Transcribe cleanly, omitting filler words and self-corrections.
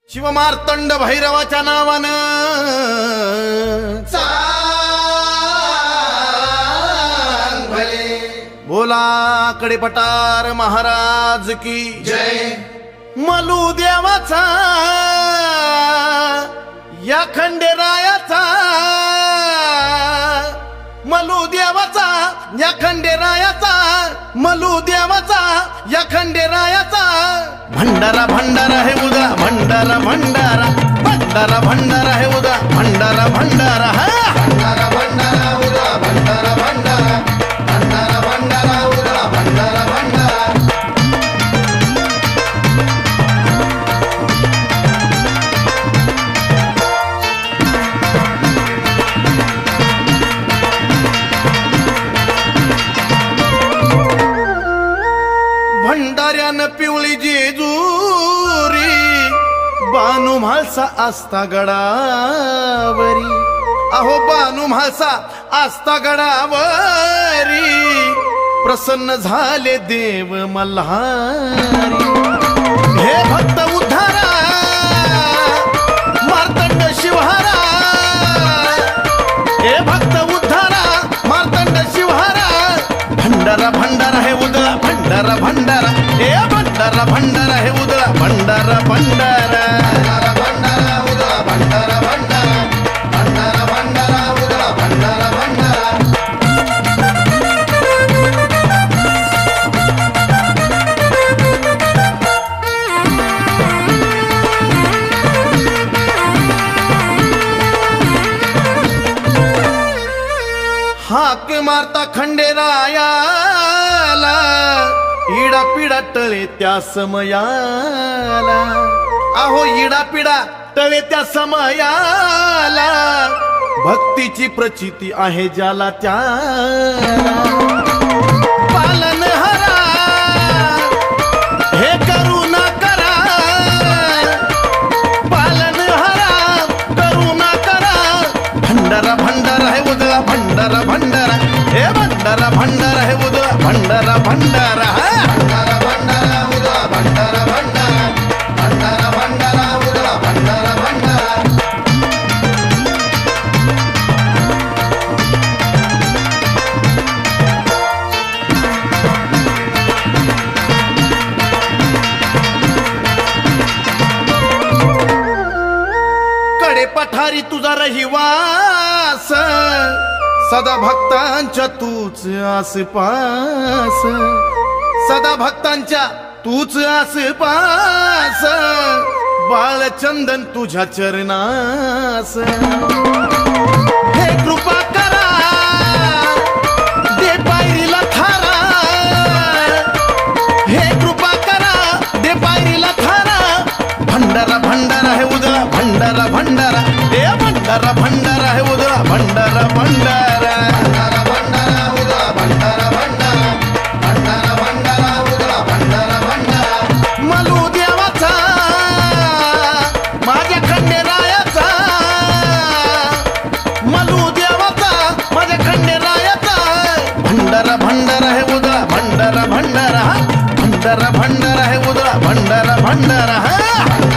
शिवमार्तंड भैरवाच्या नावानं बोला कडेपटार महाराज की जय। मलू देवाचा या खंडेरायाचा, मलू देवाचा या खंडेरायाचा, मलू देवाचा या खंडेरायाचा भंडारा भंडारा है उदा, भंडारा भंडारा भंडारा भंडारा है उदा, भंडारा भंडारा भंडारा भंडारा उदा, भंडारा भंडारा भंडारा भंडारा उदा, भंडारा भंडारा। भंडाऱ्यानं पिवळी जेजुरी बानू म्हाळसा आस्था गडावरी, अहो बानू म्हाळसा आस्था गडावरी प्रसन्न झाले देव मल्हारी। हे भक्त उद्धारा मार्तंड शिवहारा, हे भक्त उद्धारा मार्तंड शिवहारा भंडारा भंडारा है उदळा, भंडारा भंडारा हे भंडारा भंडारा है उदळा, भंडारा भंडारा भंडारा उदळा, भंडारा भंडारा भंडारा भंडारा उदळा, भंडारा भंडारा। हाक मारता खंडेरायाला इडा पिडा टळे त्या समयाला, अहो इडा पिडा टळे त्या समयाला भक्तीची प्रचिती आहे ज्याला त्याला। पालनहारा हे करुणा करा, पालनहारा करुणा करा भंडारा भंडारा है उदळा, भंडारा भंडारा हे भंडारा भंडारा है उदळा, भंडारा भंडारा भंडारा भंडारा उदळा, भंडारा भंडारा भंडारा भंडारा उदळा, भंडारा भंडारा। कडे पठारी तुझा रहिवास, सदा भक्तांच्या तूच आसपास, सदा भक्तांच्या तूच आसपास बाळचंदन तुझ्या चरणास। हे कृपा करा दे पायरीला थारा, हे कृपा करा दे पायरीला थारा भंडारा भंडारा है उदळा, भंडारा भंडारा हे भंडारा भंडारा है उदळा, भंडारा भंडारा भंडारा भंडारा उदळा, भंडारा भंडारा भंडारा भंडारा उदळा, भंडारा भंडारा। मलू देवाचा माझ्या खंडेरायाचा, मलू देवाचा माझ्या खंडेरायाचा भंडारा भंडारा है उदळा, भंडारा भंडारा भंडारा भंडारा है उदळा, भंडारा भंडारा